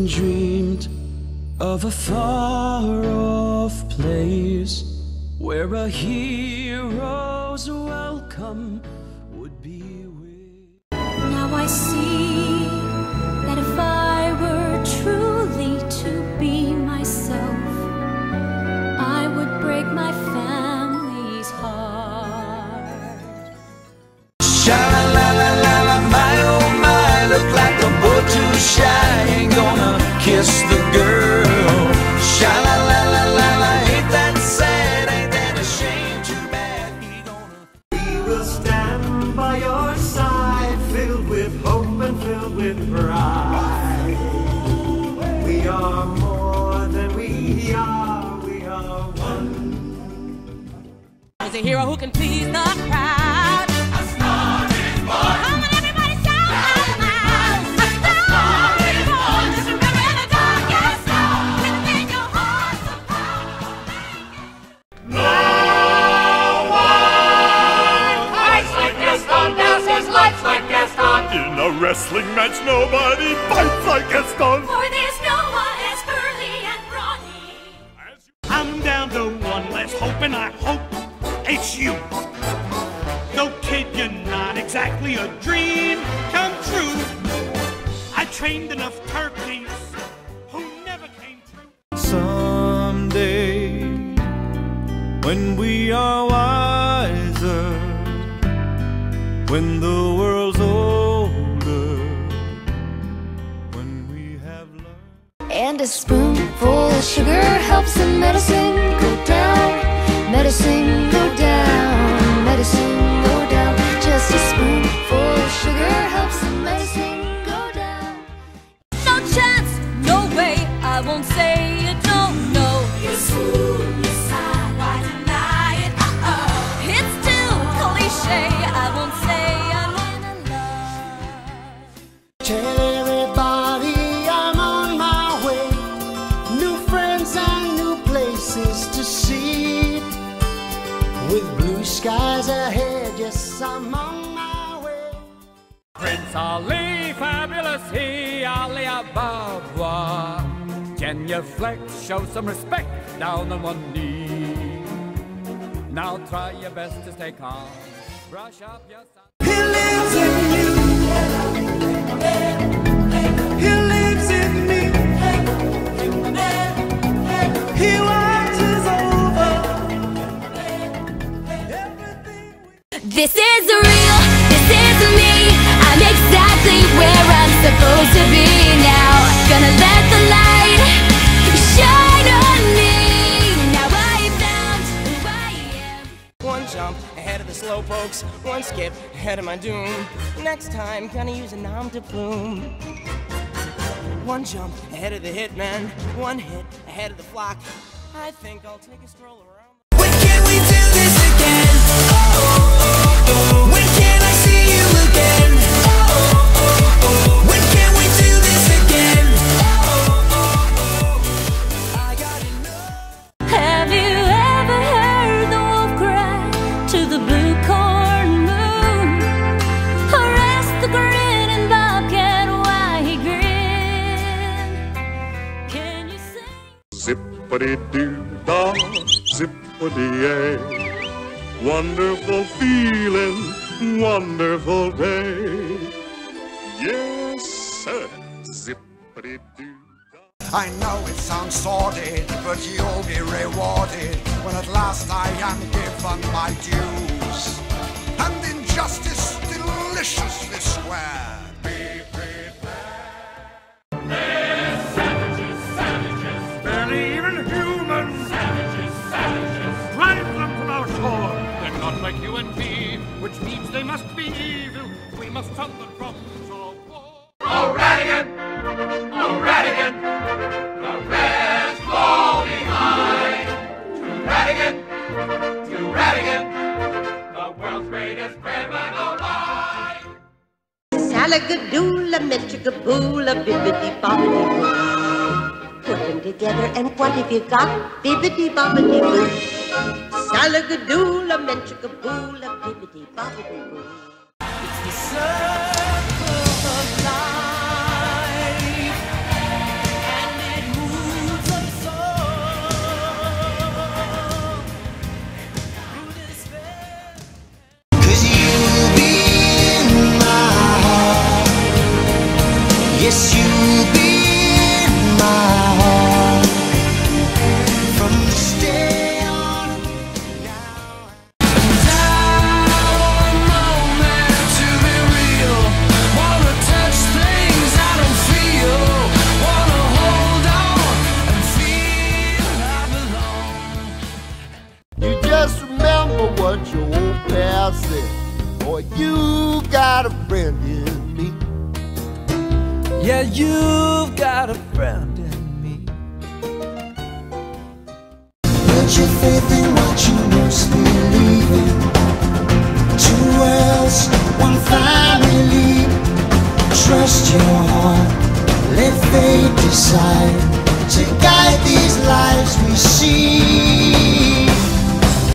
dreamed of a far-off place where a hero's welcome would be with. Now I see that if I were truly to be myself, I would break my family's heart. Sha-la-la-la-la, my oh my, look like a bull too shy, ain't gonna kiss the girl. Sha-la-la-la-la-la, ain't that sad, ain't that a shame, too bad he gonna. We will stand by your side, filled with hope and filled with pride. We are more than we are one. Is a hero who can please the crowd. A star is born. Come on, everybody, shout out loud. A star is born. Just remember in the darkest hour, within your heart somehow. No one fights like Gaston, dances lights like Gaston. In a wrestling match, nobody fights like Gaston. For there's no one as curly and brawny. I'm down to one less hope, and I hope it's you. Though kid, you're not exactly a dream come true. I trained enough turkeys who never came true. Someday, when we are wiser, when the world's older, when we have learned. And a spoonful of sugar helps the medicine go down. Medicine go down. Medicine go down. Just a spoonful of sugar helps the medicine go down. No chance, no way, I won't say you don't know. You fool, you sigh, why deny it? It's too cliche, I won't say I'm in love. Tell everybody I'm on my way. New friends and new places to see. With blue skies ahead, yes, I'm on my way. Prince Ali, fabulous he, Ali Ababa. Can you flex, show some respect, down on one knee. Now try your best to stay calm, brush up your sun. He lives in you. He lives in me. He watches over everything we. This is real, this is me. I'm exactly where I'm supposed to be now. Gonna let the light shine on me. Now I found who I am. One jump ahead of the slowpokes, one skip ahead of my doom. Next time, gonna use a nom de plume. One jump ahead of the hitman, one hit ahead of the flock. I think I'll take a stroll around. When can we do this again? Oh, oh, oh. When can I see you again? Oh, oh, oh. When can we do this again? Oh, oh, oh. I gotta know. Have you ever heard the wolf cry to the blue corn moon? Or ask the grinning bobcat why he grinned? Can you sing? Zippity-doo-dah, zippity-yay. Wonderful feeling, wonderful day. Yes, sir. Zippity-doo-dah. I know it sounds sordid, but you'll be rewarded when at last I am given my dues. And injustice deliciously square. Be prepared. Barely even human. Savages, savages, Drive them from our shore. they're not like you and me, which means they must be evil. We must turn them from shore. O'Radigan! O'Radigan! The rest fall behind. To Radigan! To Radigan! The world's greatest criminal mind. Salagadoola, metricaboola, bibbidi-bobbidi-boo. Put them together and what have you got? Bibbidi-bobbidi-boo. Salagadoola, metricaboola, bibbidi-bobbidi-boo. It's the circle of life. what your old past said. Boy, you got a friend in me. Yeah, you've got a friend in me. Put your faith in what you most believe in. Two worlds, one family. Trust your heart, let fate decide to guide these lives.